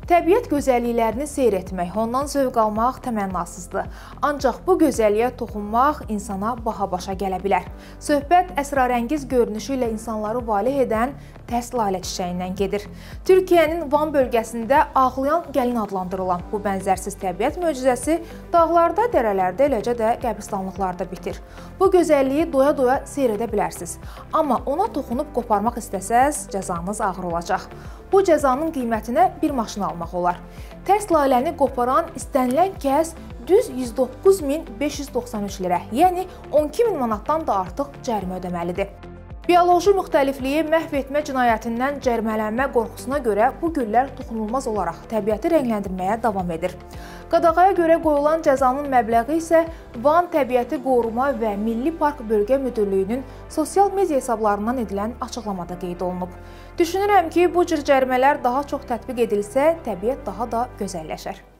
Təbiət gözəlliklərini seyr etmək, ondan zövq almaq təmənnasızdır. Ancaq bu gözəlliyə toxunmaq insana baha başa gələ bilər. Söhbət əsrarəngiz görünüşü ilə insanları valeh edən tərs lalə çiçəyindən gedir. Türkiyənin Van bölgəsində ağlayan gəlin adlandırılan bu bənzərsiz təbiət möcüzəsi dağlarda, dərələrdə, eləcə də qəbristanlıqlarda bitir. Bu gözəlliyi doya-doya seyr edə bilərsiniz. Amma ona toxunub qoparmaq istəsəz, cəzanız ağır olacaq. Bu cəzanın qiymətinə bir maşın almaq olar. Tərs laləni qoparan istənilən kəs düz 109.593 lirə, yəni 12.000 manatdan da artıq cərimə ödəməlidir. Bioloji müxtəlifliyi məhv etmə cinayətindən cərimələnmə qorxusuna görə bu güllər toxunulmaz olaraq təbiəti rəngləndirməyə davam edir. Qadağaya görə qoyulan cəzanın məbləği isə Van Təbiəti Qoruma və Milli Park Bölgə Müdürlüyünün sosial media hesablarından edilən açıqlamada qeyd olunub. Düşünürəm ki, bu cür cərimələr daha çox tətbiq edilsə, təbiət daha da gözəlləşər.